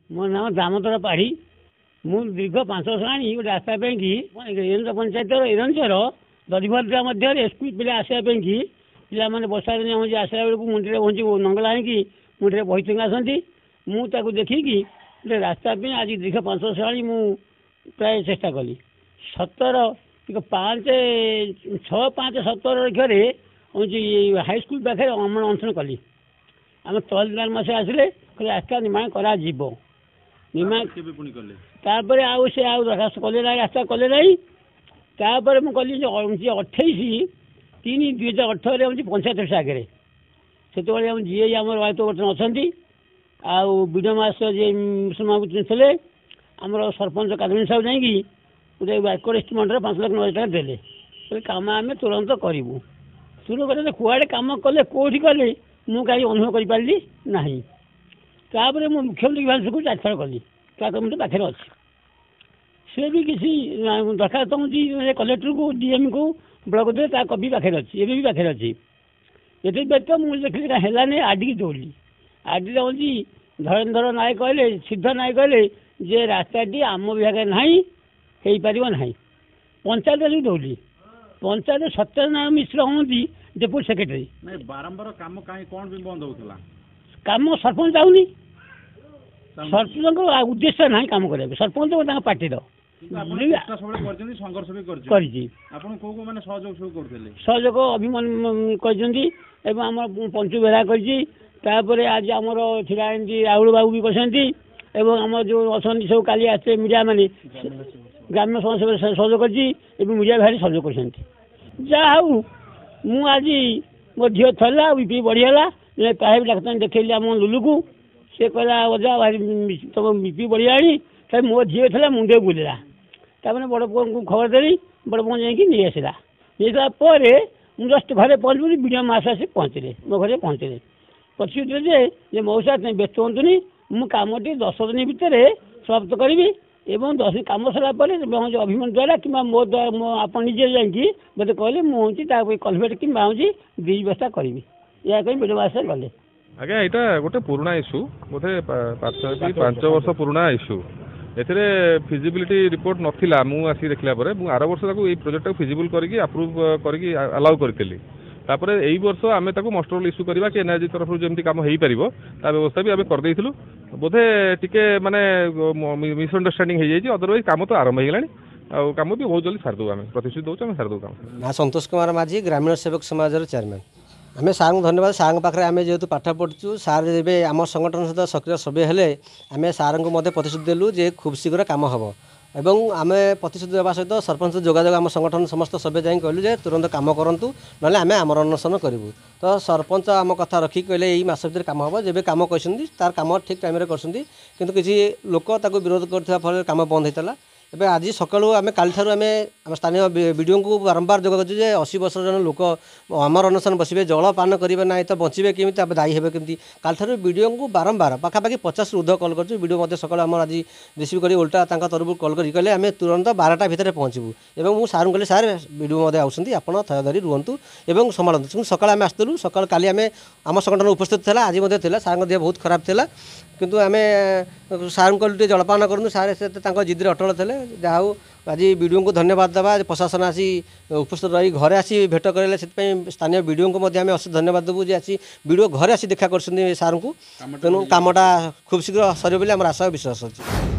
मो नाम दामोदर पाढ़ी मु दीर्घ 5 वर्ष आनी गोटे रास्ता कि एरंज पंचायत एरंजर दधिभद्रा मध्य स्कूल पिला आसवाई कि पिला मैंने वर्षा दिन हमें आसला बेलू मुंडे पहुँची नंगला आनी मुंडे बही चंगा आसती मुझे देखिकी गोटे रास्ता आज दीर्घ 5 वर्ष आनी मु प्राय चेष्टा कली 17 5 6 5 17 घरे हूँ हाईस्कल पाखे अनशन कली आम तहसीलदार मसे आसिले रास्ता निर्माण करा तापर आउ से दरखास्त कले ना रास्ता कले ना तापर मुझे 28/3/2018 हूँ पंचायत ऑफिस आगे से जी आम रईत बर्तन अच्छा आउ विडो मास्टर जी मुसलमान थे आमर सरपंच कादमी साहब जाकि गोटे वर्कर एस्टिमेट 5,90,000 टका देले कम आम तुरंत करूँ तुरंत कुआड़े कम कले कौटी कले मु कहीं अनुभव कर पारि ना तापर मु मुख्यमंत्री विभाग को 4 थर कली कमिटी पाखे अच्छी सी भी किसी दरखास्त मुझे कलेक्टर को डीएम को ब्लॉक दे कपी पाखे अच्छी एवं भी पाखे अच्छी ये व्यक्त मुझे देखिए है आरडी दौड़ी आरडी हूँ धरेन्द्र नायक कहले सिद्ध नायक कहले जे रास्ताटी आम विभाग ना हो पार ना पंचायत दौड़ी पंचायत सत्यनारायण मिश्र हूँ डेपुटी सेक्रेटरी बारंबार काम कहीं कौन भी बंद होता कम सरपंच आउनी सरपंच उद्देश्य ना कम करेंगे सरपंच पार्टी संघर्ष भी सहयोग अभिमान कर पंचु बेरा कर आज आमर थिला राहुल बाबू भी कर आम जो अच्छा सब काली आसते मीडिया मैंने ग्राम्य समस्या सहयोग कर मीडिया भाई सहयोग कर जाऊ मु आज मो झील थरला बीपी बढ़ीगला प्राइवेट डाक्तर देखली आम लुलु को सी कहला अजा भाई तुम बीपी बढ़िया मो झील थी मुंडे बुलला तापर बड़ पुआ को खबर देली बड़ पुआ जाकि नहीं आसला नहीं मुझे जस्ट घरे पहुँचली विडो मास आसी पहुँचले मो घरे पहुँचले पचारे जे मौसा व्यस्त हूँ मु कमटी 10 दिन भितर समाप्त करी एवं 10 दिन कम सरला जो अभिमान द्वारा कि मो द्वारा मो आप निजे जाकि मत कहले मुझे कलभेट कि ब्रिज व्यवस्था करी या कहीं विडो मास गले आज्ञा यहाँ गोटे पुराना इश्यू बोधे 5 वर्ष पुराना इश्यू एथिरे फिजिबिलिटी रिपोर्ट नथिला मु आसी देखला परे मु आर वर्ष ताको ए प्रोजेक्ट को फिजिबल करके अप्रूव करके अलाउ करतेली तापर एई वर्ष आमे ताको मस्टर इश्यू करबा कि एनआरजी तरफ जेमती काम हेई परिबो ता व्यवस्था भी आमे कर देइथिलु बोधे टिके माने मिसअंडरस्टैंडिंग हे जाई अदरवाइज काम तो आरंभ हे गेलानी आ काम भी बहुत जल्दी सार दो आमे प्रतिष्ठित दो आमे सार दो काम ना संतोष कुमार माझी ग्रामीण सेवक समाज चेयरमैन आम सार को धन्यवाद सार पाखे आम जेहेतु पाठ पढ़ु सार जब आम संगठन सहित सक्रिय सभ्य हेले आम सार को मध्य प्रतिश्रुति देलु जे खूब शीघ्र काम हम एवं आम प्रतिश्रुति देवा सहित सरपंच जोगाजोग आम संगठन समस्त सभ्य जाए कहलु जे तुरंत काम करूँ ना आम आमर अनशन करूँ तो सरपंच आम कथा रखी कहले यही मस भर काम हम जब कम कहते तार कम ठीक टाइम कर किसी लोक विरोध करने फल कम बंद होता एवं आज सका आम काली आम स्थानीय वीडियो को बारंबार जोग कर 80 वर्ष जन लोक आमर अनशन बसवे जलपान करेंगे ना तो बचे केमी दायी हे केमी काली वीडियो को बारंबार पाखापाखि 50 ऊर्ध कल कर वीडियो सका आम आज रिसीव कर उल्टा तरफ कल कर आम तुरंत 12टा भितर पहुँचू और मुझे सार कहली सार वीडियो आसती आप थय धरी रुहतु और संभालतु सका आम आसलु सका काली आम संगठन उपस्थित था आज सार देह बहुत खराब था किंतु आम सार कहलु जलपान करूँ सार से जिद्रे अटल थे जाऊ आज वीडियो को धन्यवाद देवा प्रशासन आसी उपस्थित रही घरे आसी भेट करें से स्थानीय वीडियो को अशेष धन्यवाद देवु जे आसी वीडियो घरे आसी देखा कर सार को तेणु कामटा खूब शीघ्र सर आम आशा विश्वास अच्छी।